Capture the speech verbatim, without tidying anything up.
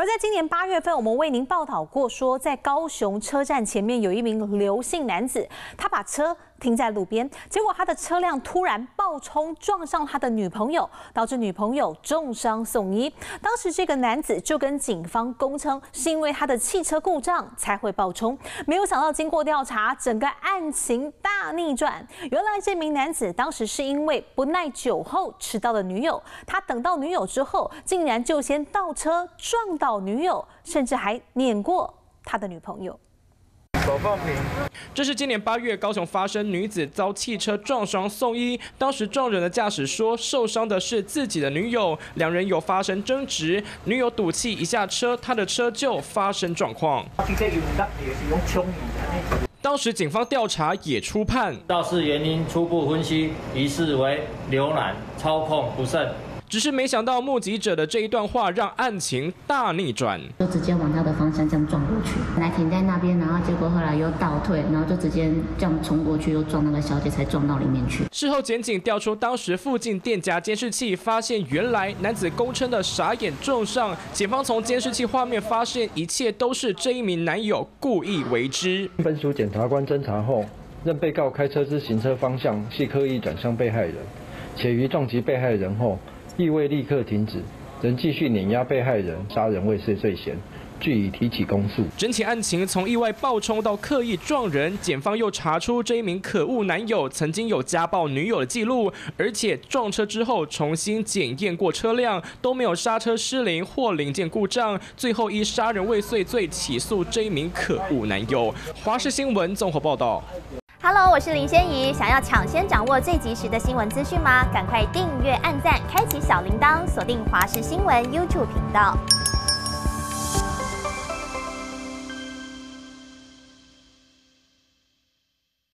而在今年八月份，我们为您报道过说，在高雄车站前面有一名刘姓男子，他把车停在路边，结果他的车辆突然爆冲，撞上他的女朋友，导致女朋友重伤送医。当时这个男子就跟警方供称，是因为他的汽车故障才会爆冲。没有想到，经过调查，整个案情大逆转。原来这名男子当时是因为不耐酒后迟到的女友，他等到女友之后，竟然就先倒车撞到女友，甚至还碾过他的女朋友。 手放平。 这是今年八月高雄发生女子遭汽车撞伤送医，当时撞人的驾驶说受伤的是自己的女友，两人有发生争执，女友赌气一下车，他的车就发生状况。当时警方调查也初判， 肇事原因初步分析，疑似为浏览操控不慎。 只是没想到目击者的这一段话让案情大逆转， 就直接往他的方向这样撞过去，本来停在那边，然后结果后来又倒退，然后就直接这样冲过去，又撞那个小姐，才撞到里面去。 事后检警调出当时附近店家监视器，发现原来男子供称的傻眼重伤，检方从监视器画面发现一切都是这一名男友故意为之。 分署检察官侦查后，认被告开车之行车方向系刻意转向被害人，且于撞击被害人后。 亦未立刻停止，仍继续碾压被害人，杀人未遂罪嫌，据以提起公诉。 整起案情从意外爆冲到刻意撞人，检方又查出这一名可恶男友曾经有家暴女友的记录，而且撞车之后重新检验过车辆，都没有刹车失灵或零件故障，最后以杀人未遂罪起诉这一名可恶男友。华视新闻综合报道。 Hello， 我是林仙怡。想要抢先掌握最及时的新闻资讯吗？赶快订阅、按赞、开启小铃铛，锁定华视新闻 YouTube 频道。